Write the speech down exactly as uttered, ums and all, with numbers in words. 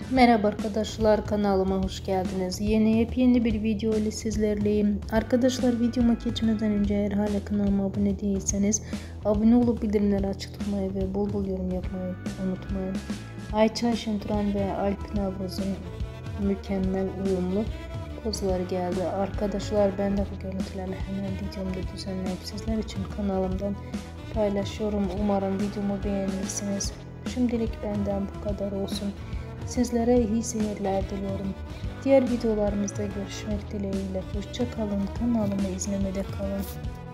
Merhaba arkadaşlar, kanalıma hoş geldiniz. Yeni yepyeni bir video ile sizlerleyim. Arkadaşlar, videoma geçmeden önce eğer hala kanalıma abone değilseniz abone olup bildirimleri açıklamayı ve bol bol yorum yapmayı unutmayın. Ayça Şenturan ve Alp Navruz'un mükemmel uyumlu pozları geldi. Arkadaşlar, ben de bu görüntüleri hemen videomda düzenleyip sizler için kanalımdan paylaşıyorum. Umarım videomu beğenirsiniz. Şimdilik benden bu kadar olsun. Sizlere iyi seyirler diliyorum. Diğer videolarımızda görüşmek dileğiyle. Hoşça kalın. Kanalımı izlemede kalın.